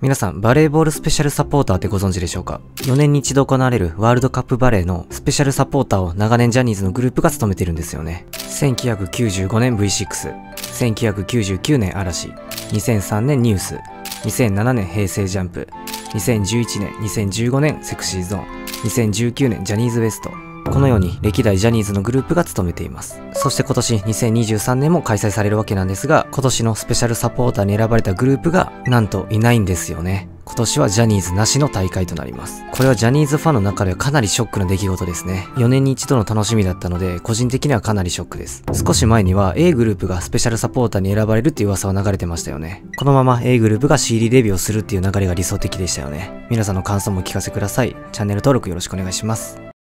皆さん、バレーボールスペシャルサポーターってご存知でしょうか？ 4 年に一度行われるワールドカップバレーのスペシャルサポーターを長年ジャニーズのグループが務めてるんですよね。1995年 V6、1999年嵐、2003年ニュース、2007年平成ジャンプ、2011年、2015年セクシーゾーン、2019年ジャニーズ WEST。このように歴代ジャニーズのグループが務めています。そして今年2023年も開催されるわけなんですが、今年のスペシャルサポーターに選ばれたグループがなんといないんですよね。今年はジャニーズなしの大会となります。これはジャニーズファンの中ではかなりショックな出来事ですね。4年に一度の楽しみだったので、個人的にはかなりショックです。少し前には A グループがスペシャルサポーターに選ばれるっていう噂は流れてましたよね。このまま A グループが CD デビューをするっていう流れが理想的でしたよね。皆さんの感想もお聞かせください。チャンネル登録よろしくお願いします。